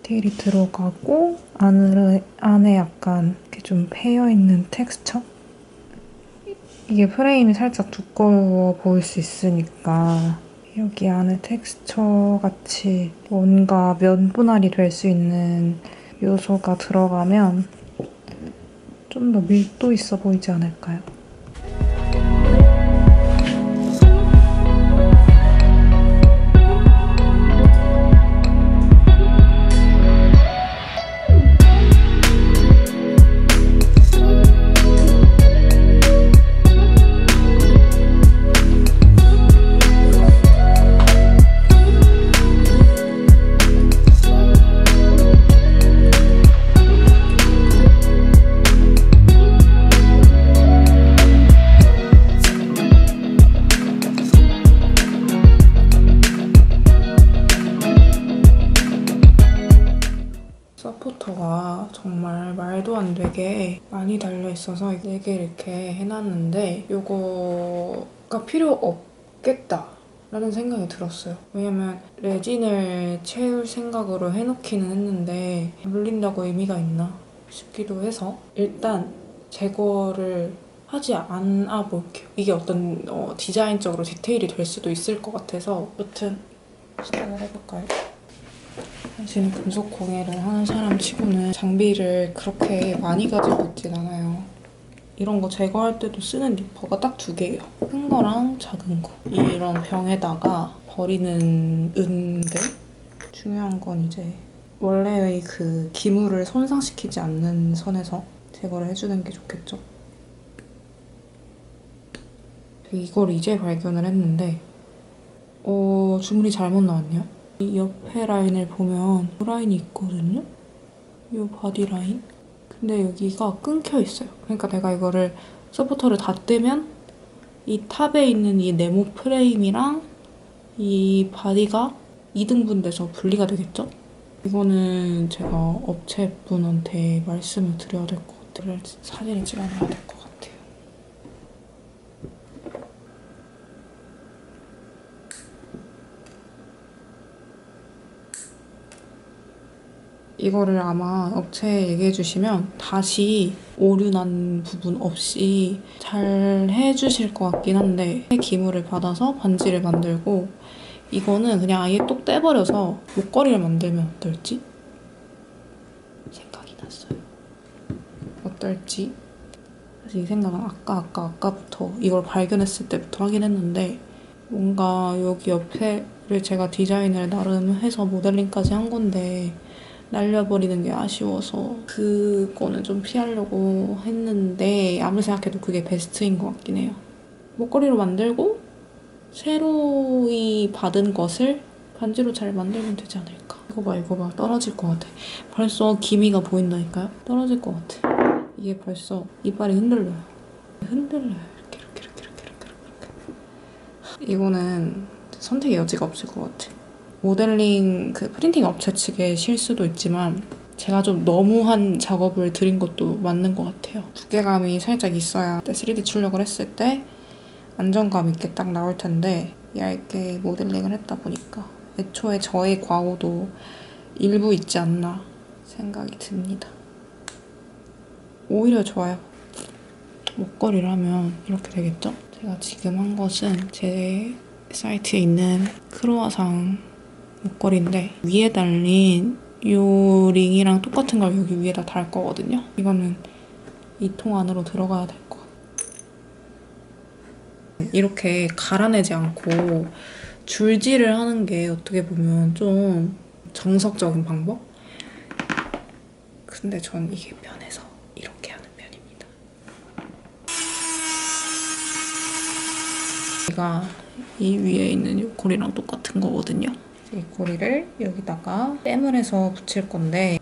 디테일이 들어가고 안에 약간 이렇게 좀 패여있는 텍스처? 이게 프레임이 살짝 두꺼워 보일 수 있으니까 여기 안에 텍스처 같이 뭔가 면분할이 될 수 있는 요소가 들어가면 좀 더 밀도 있어 보이지 않을까요? 서포터가 정말 말도 안 되게 많이 달려있어서 4개 이렇게 해놨는데 이거가 필요 없겠다 라는 생각이 들었어요. 왜냐면 레진을 채울 생각으로 해놓기는 했는데 물린다고 의미가 있나 싶기도 해서 일단 제거를 하지 않아 볼게요. 이게 어떤 디자인적으로 디테일이 될 수도 있을 것 같아서 여튼 시작을 해볼까요? 사실 금속 공예를 하는 사람 치고는 장비를 그렇게 많이 가지고 있진 않아요. 이런 거 제거할 때도 쓰는 니퍼가 딱 2개예요. 큰 거랑 작은 거. 이런 병에다가 버리는 은들. 중요한 건 이제 원래의 그 기물을 손상시키지 않는 선에서 제거를 해주는 게 좋겠죠. 이걸 이제 발견을 했는데 주물이 잘못 나왔네요. 이 옆에 라인을 보면 이 라인이 있거든요? 이 바디 라인? 근데 여기가 끊겨 있어요. 그러니까 내가 이거를 서포터를 다 떼면 이 탑에 있는 이 네모 프레임이랑 이 바디가 2등분돼서 분리가 되겠죠? 이거는 제가 업체분한테 말씀을 드려야 될 것 같아요. 사진을 찍어놔야 될 것 같아요. 이거를 아마 업체에 얘기해 주시면 다시 오류 난 부분 없이 잘 해주실 것 같긴 한데 기물을 받아서 반지를 만들고 이거는 그냥 아예 똑 떼버려서 목걸이를 만들면 어떨지 생각이 났어요. 어떨지? 사실 이 생각은 아까부터 이걸 발견했을 때부터 하긴 했는데 뭔가 여기 옆에를 제가 디자인을 나름 해서 모델링까지 한 건데 날려버리는 게 아쉬워서 그거는 좀 피하려고 했는데 아무리 생각해도 그게 베스트인 것 같긴 해요. 목걸이로 만들고 새로이 받은 것을 반지로 잘 만들면 되지 않을까. 이거 봐 떨어질 것 같아. 벌써 기미가 보인다니까요? 떨어질 것 같아. 이게 벌써 이빨이 흔들려요. 이렇게. 이거는 선택의 여지가 없을 것 같아. 모델링 그 프린팅 업체 측의 실수도 있지만 제가 좀 너무한 작업을 들인 것도 맞는 것 같아요. 두께감이 살짝 있어야 3D 출력을 했을 때 안정감 있게 딱 나올 텐데 얇게 모델링을 했다 보니까 애초에 저의 과오도 일부 있지 않나 생각이 듭니다. 오히려 좋아요. 목걸이를 하면 이렇게 되겠죠? 제가 지금 한 것은 제 사이트에 있는 크로아상 목걸이인데 위에 달린 이 링이랑 똑같은 걸 여기 위에다 달 거거든요. 이거는 이 통 안으로 들어가야 될 것 같아요. 이렇게 갈아내지 않고 줄질을 하는 게 어떻게 보면 좀 정석적인 방법? 근데 전 이게 편해서 이렇게 하는 편입니다. 얘가 이 위에 있는 이 고리랑 똑같은 거거든요. 이 고리를 여기다가 땜을 해서 붙일 건데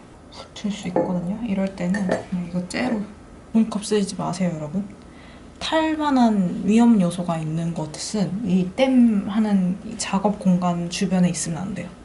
붙일 수 있거든요. 이럴 때는 그냥 이거 째로 돈값 쓰지 마세요, 여러분. 할 만한 위험 요소가 있는 것은 이 댐 하는 이 작업 공간 주변에 있으면 안 돼요.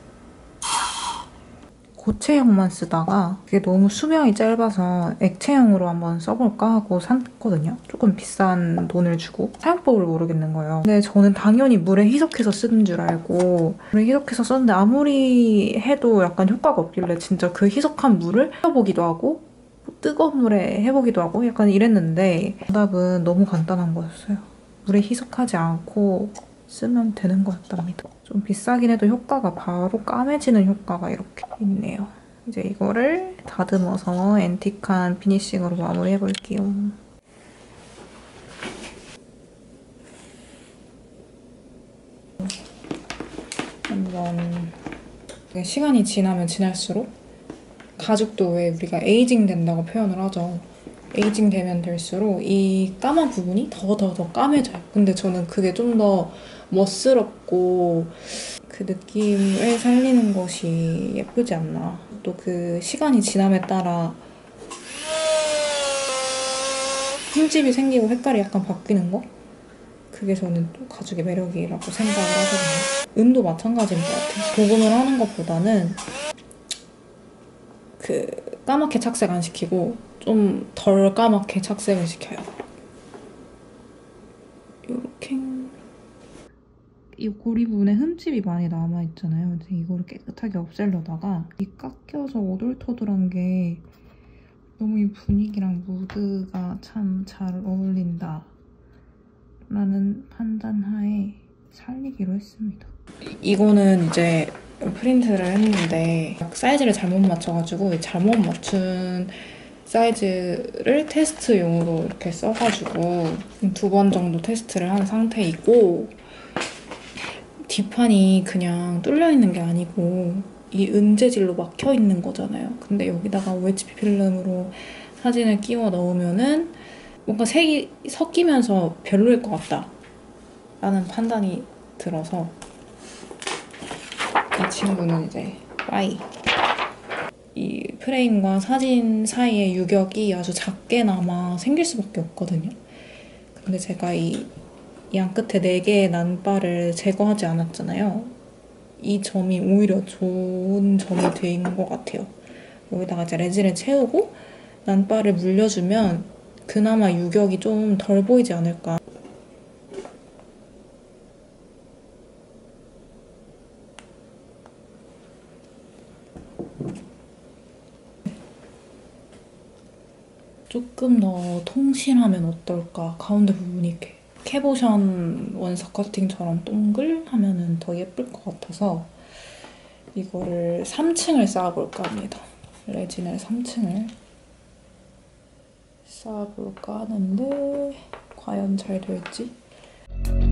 고체형만 쓰다가 그게 너무 수명이 짧아서 액체형으로 한번 써볼까 하고 샀거든요. 조금 비싼 돈을 주고 사용법을 모르겠는 거예요. 근데 저는 당연히 물에 희석해서 쓰는 줄 알고 물에 희석해서 썼는데 아무리 해도 약간 효과가 없길래 진짜 그 희석한 물을 끓여보기도 하고 뜨거운 물에 해보기도 하고 약간 이랬는데 정답은 너무 간단한 거였어요. 물에 희석하지 않고 쓰면 되는 거였답니다. 좀 비싸긴 해도 효과가 바로 까매지는 효과가 이렇게 있네요. 이제 이거를 다듬어서 앤틱한 피니싱으로 마무리해볼게요. 한번 시간이 지나면 지날수록 가죽도 왜 우리가 에이징 된다고 표현을 하죠. 에이징 되면 될수록 이 까만 부분이 더 까매져요. 근데 저는 그게 좀 더 멋스럽고 그 느낌을 살리는 것이 예쁘지 않나. 또 그 시간이 지남에 따라 흠집이 생기고 색깔이 약간 바뀌는 거? 그게 저는 또 가죽의 매력이라고 생각을 하거든요. 은도 마찬가지인 것 같아요. 도금을 하는 것보다는 그 까맣게 착색 안 시키고 좀 덜 까맣게 착색을 시켜요. 요렇게 이 고리 부분에 흠집이 많이 남아있잖아요. 그래서 이거를 깨끗하게 없애려다가 이 깎여서 오돌토돌한 게 너무 이 분위기랑 무드가 참 잘 어울린다 라는 판단하에 살리기로 했습니다. 이거는 이제 프린트를 했는데 사이즈를 잘못 맞춰가지고 잘못 맞춘 사이즈를 테스트용으로 이렇게 써가지고 2번 정도 테스트를 한 상태이고 뒷판이 그냥 뚫려있는 게 아니고 이 은재질로 막혀있는 거잖아요. 근데 여기다가 OHP 필름으로 사진을 끼워 넣으면은 뭔가 색이 섞이면서 별로일 것 같다 라는 판단이 들어서 이 친구는 이제 Y. 이 프레임과 사진 사이의 유격이 아주 작게나마 생길 수밖에 없거든요. 근데 제가 이 양 끝에 4개의 난바를 제거하지 않았잖아요. 이 점이 오히려 좋은 점이 된 것 같아요. 여기다가 이제 레진을 채우고 난바를 물려주면 그나마 유격이 좀 덜 보이지 않을까. 조금 더 통실하면 어떨까? 가운데 부분이 이렇게 캐보션 원석 커팅처럼 동글하면 더 예쁠 것 같아서 이거를 3층을 쌓아볼까 합니다. 레진을 3층을 쌓아볼까 하는데 과연 잘 될지?